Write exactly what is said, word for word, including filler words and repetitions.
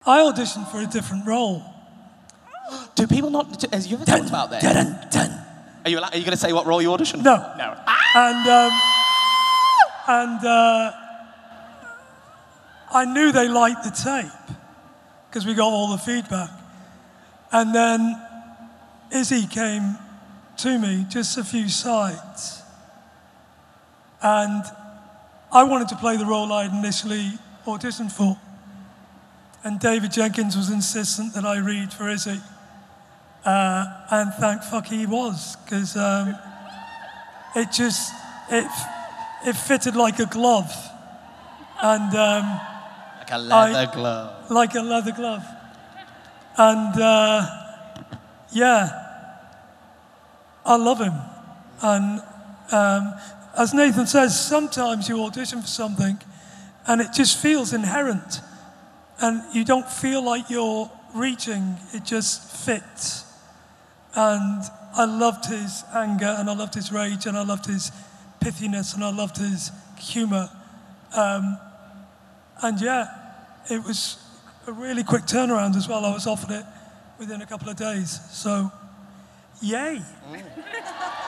I auditioned for a different role. Do people not, as you ever dun, talked about this? Dun, dun. Are you, are you going to say what role you auditioned No. for? No. And, um, and uh, I knew they liked the tape because we got all the feedback. And then Izzy came to me, just a few sides. And I wanted to play the role I'd initially auditioned for. And David Jenkins was insistent that I read for Izzy. Uh, and thank fuck he was, because um, it just, it, it fitted like a glove. And um, like a leather I, glove. Like a leather glove. And uh, yeah, I love him. And um, as Nathan says, sometimes you audition for something and it just feels inherent. And you don't feel like you're reaching, it just fits. And I loved his anger, and I loved his rage, and I loved his pithiness, and I loved his humour. Um, and yeah, it was a really quick turnaround as well. I was offered it within a couple of days. So, yay. Mm.